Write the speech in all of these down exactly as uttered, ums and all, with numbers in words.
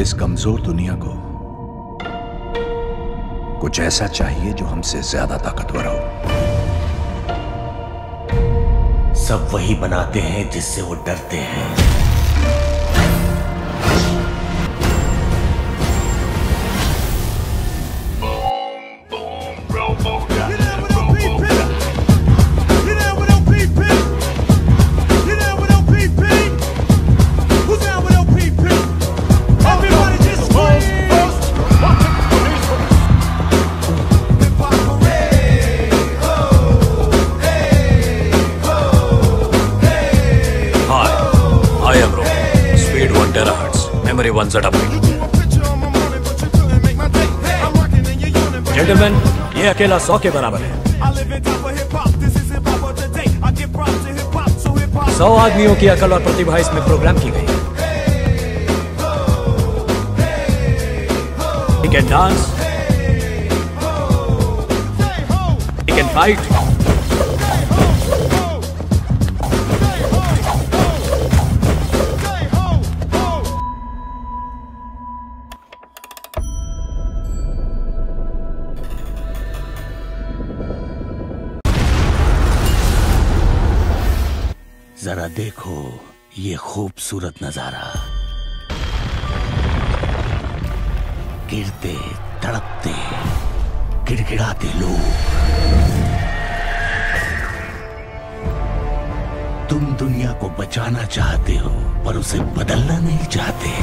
इस कमजोर दुनिया को कुछ ऐसा चाहिए जो हमसे ज्यादा ताकतवर हो। सब वही बनाते हैं जिससे वो डरते हैं। Memory one zettabyte. Gentlemen, ये अकेला सौ के बराबर है। सौ आदमियों की अकल और प्रतिभा इसमें प्रोग्राम की गई। He can dance, he can fight, जरा देखो ये खूबसूरत नजारा। गिरते, तड़पते, गिड़गिड़ाते लोग। तुम दुनिया को बचाना चाहते हो पर उसे बदलना नहीं चाहते।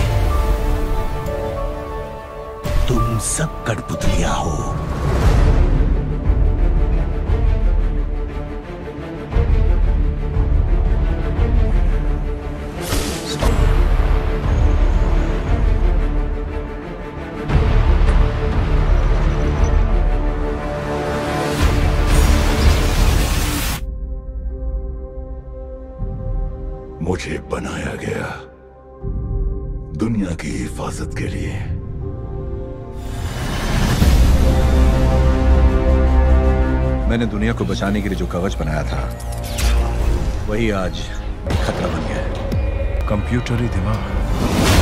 तुम सब कठपुतलियां हो। मुझे बनाया गया दुनिया की हिफाजत के लिए। मैंने दुनिया को बचाने के लिए जो कवच बनाया था वही आज खतरा बन गया है। कंप्यूटरी दिमाग।